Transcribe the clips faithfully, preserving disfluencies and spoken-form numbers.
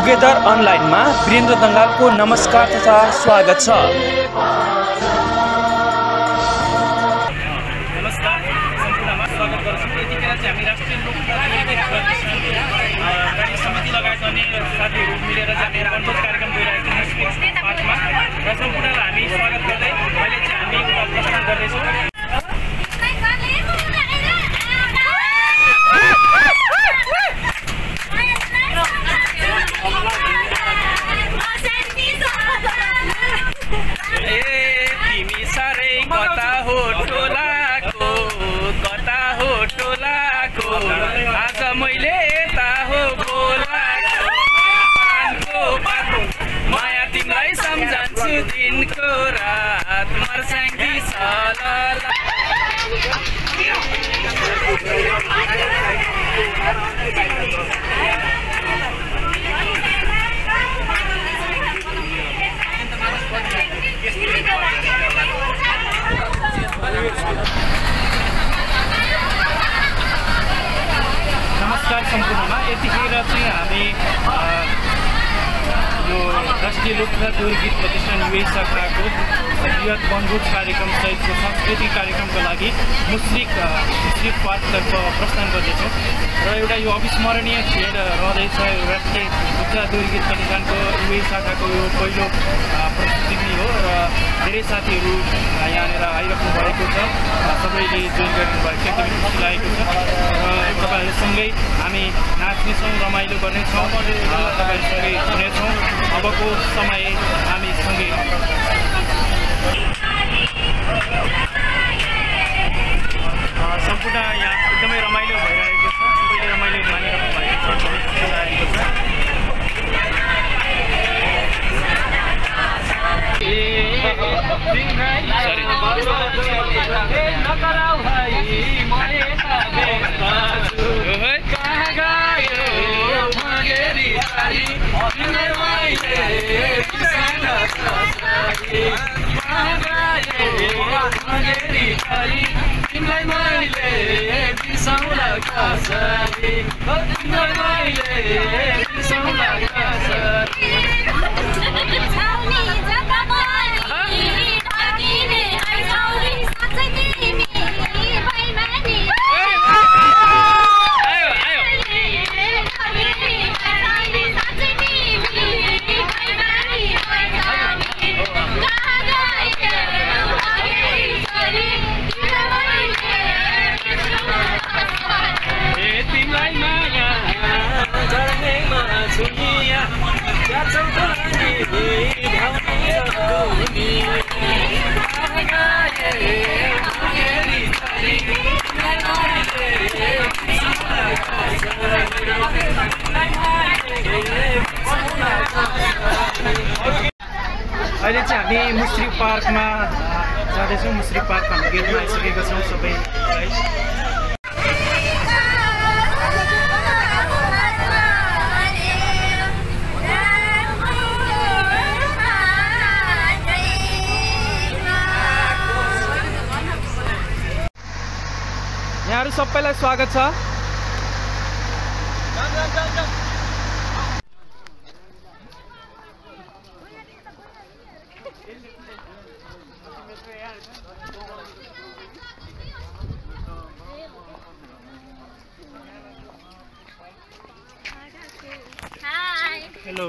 Together अनलाइनमा वीरेन्द्र दङ्गालको नमस्कार तथा स्वागत छ। नमस्कार, सम्पूर्णमा स्वागत गर्छु। यतिखेर चाहिँ हामी राष्ट्रिय लोकतान्त्रिक समिति लगायत अन्य साथीहरू मिलेर चाहिँ वनभोज कार्यक्रम गरिरहेको छौँ पार्कमा र सम्पूर्णलाई हामी स्वागत गर्दै अहिले चाहिँ हामी प्रस्थान गर्दैछौँ। आज मैले यता हो बोलाको माया तिमीलाई सम्झन्छु दिनको रात मर्स्याङ्गी नमस्कार सम्पूर्णमा यतिखेर चाहिँ हामी यो राष्ट्रिय लोकतान्त्रिक गीत प्रतिष्ठान युए शाखाको बृहत वनभोज कार्यक्रम सहितको सांस्कृतिक कार्यक्रमको लागि मुश्रिक मुश्रिक पार्कतर्फ प्रस्थान गर्दैछौँ र एउटा यो अविस्मरणीय खेल रहँदैछ। राष्ट्रिय लोकतान्त्रिक गीत प्रतिष्ठानको युए शाखाको यो पहिलो प्रस्तुति नै हो र धेरै साथीहरू यहाँनिर आइराख्नु भएको छ। सबैले जोइन गर्नुभएको एकदमै खुसी लागेको छ र तपाईँहरूसँगै हामी नाच्नेछौँ, रमाइलो गर्नेछौँ, तपाईँहरूसँगै हुनेछौँ। अबको समय हामी सँगै सम्पूर्ण यहाँ एकदमै रमाइलो भइरहेको छ। सबैले रमाइलो मानिरहनु भएको छ, खुसी लागेको छ। अहिले चाहिँ हामी मुश्रिक पार्कमा जाँदैछौँ। मुश्रिक पार्क हामी गेटमा आइसकेका छौँ सबै। यहाँहरू सबैलाई स्वागत छ। हेलो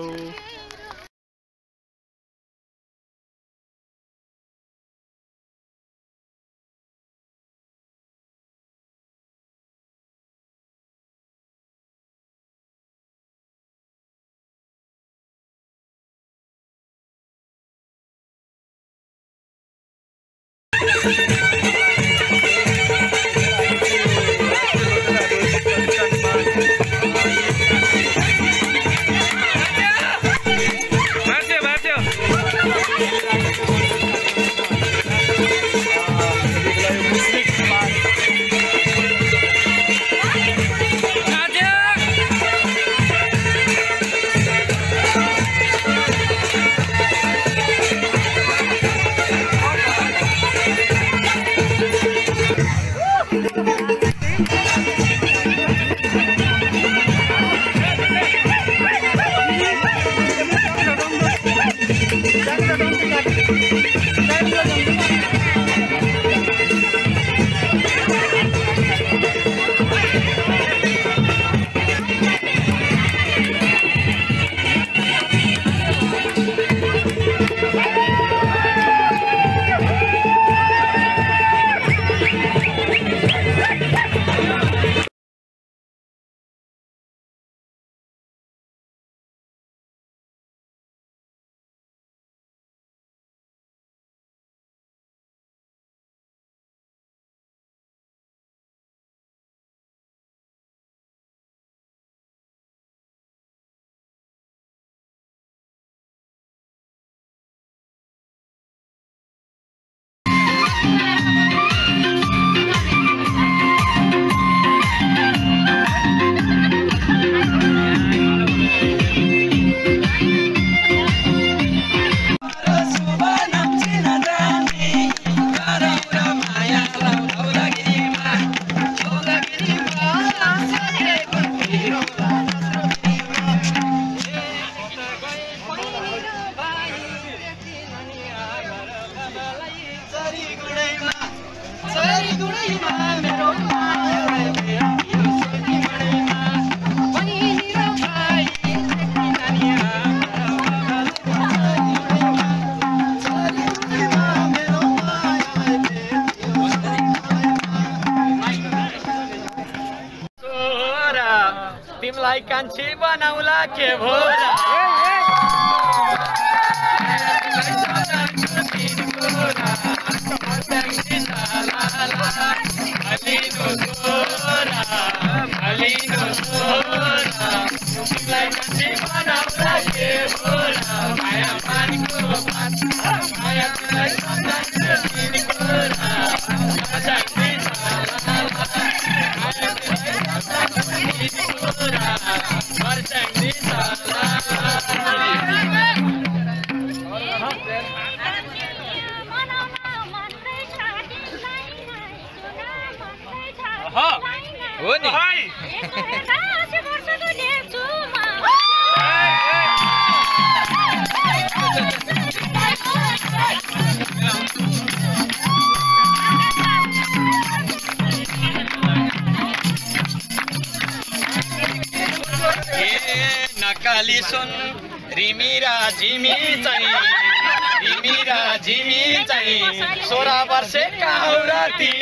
मान्छे बनाउला के भोरा हो नि नकाली सुन रिमिरा झिमी चाहिँ रिमिरा झिमी चाहिँ सोह्र वर्षका औरती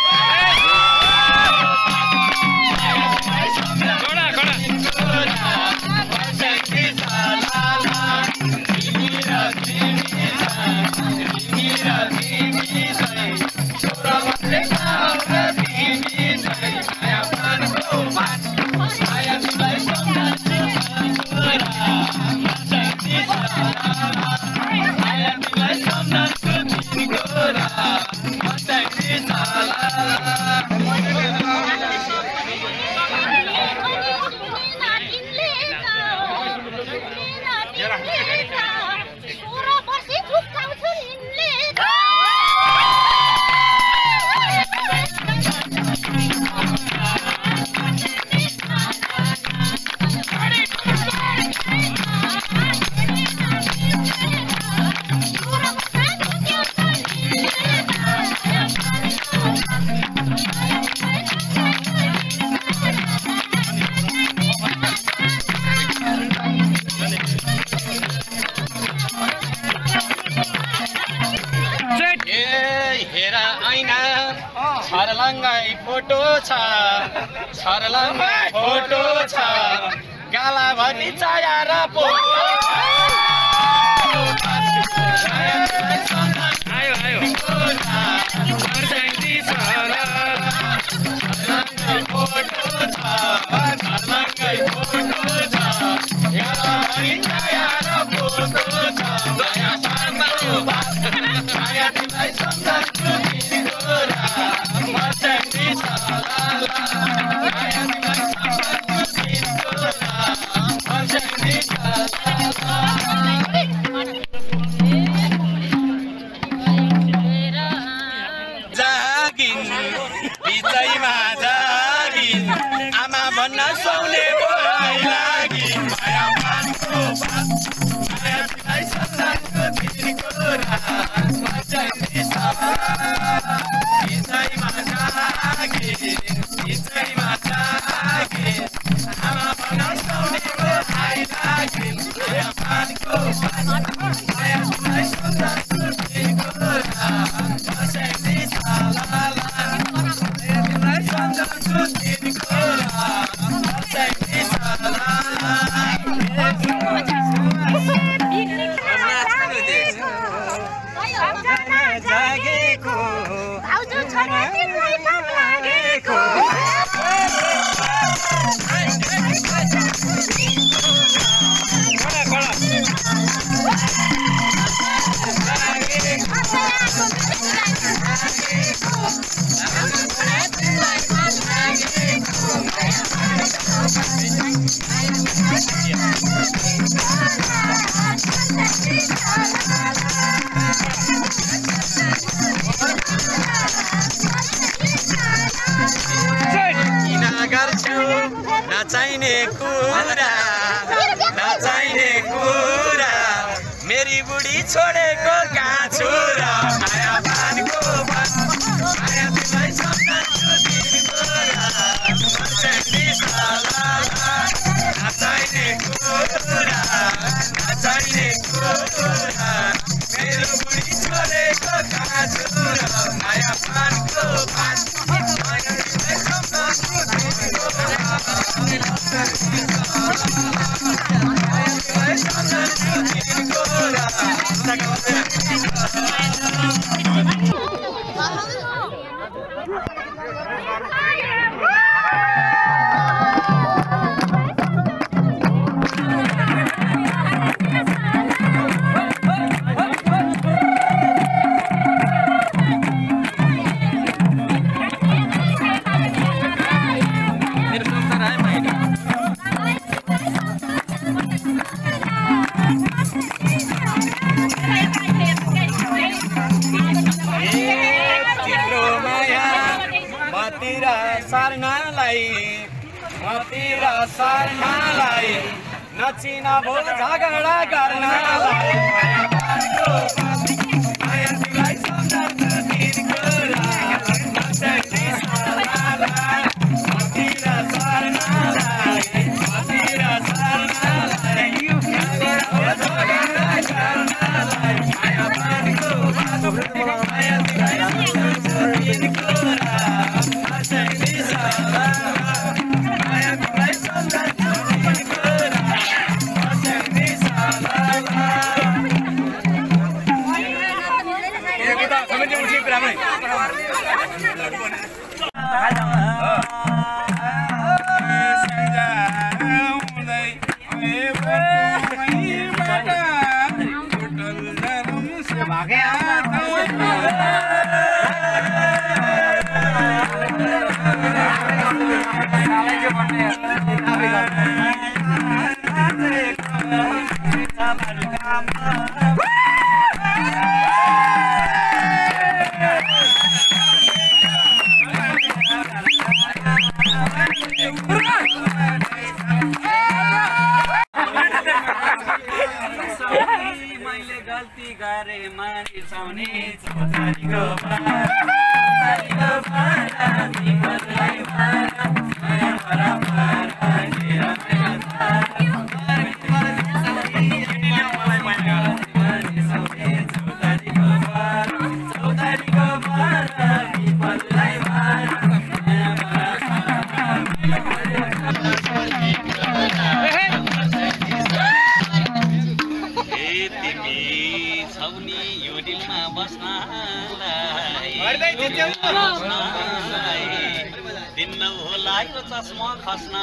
छरलङ्गाई फोटो छ छरलङ्गाई फोटो छ गाला भनी चाया र पोटो आयो आयो छरलङ्गाई फोटो छ छरलङ्गाई फोटो छ गाला भनी चाया र पोटो छ दया पार्नु माया तिमीलाई सम्झन्छु तिमीको जागिन बिचैमा जागिन आमा भन्न सौले बोराइ लागिन माया पानको बात माया तिमीलाई सम्झन्छु तिमीको रात मचाइने सभा बिचैमा जागिन बिचैमा जागिन आमा भन्न सौले बोराइ लागिन माया पानको बात माया तिमीलाई सम्झन्छु तिमीको रात मचाइने नचाहिने कुरा नचाहिने कुरा मेरी बुढी छोडेको काछु र माया पानको बात माया तिमीलाई सम्झन्छु तिमीको रात नचाहिने कुरा नचाहिने कुरा मेरो बुढी छोडेको काछु र माया पानको बात माया तिमीलाई सम्झन्छु तिमीको रात मतिर शर्मालाई नचिन भो झगडा गर्नलाई दिन होला यो चस्मा खस्ना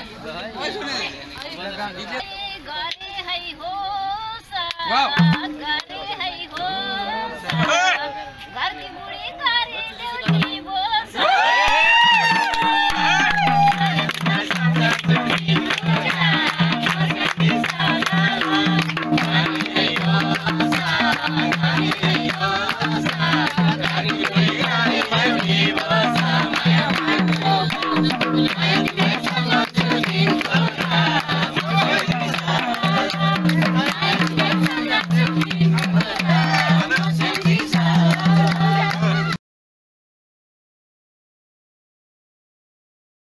Wow.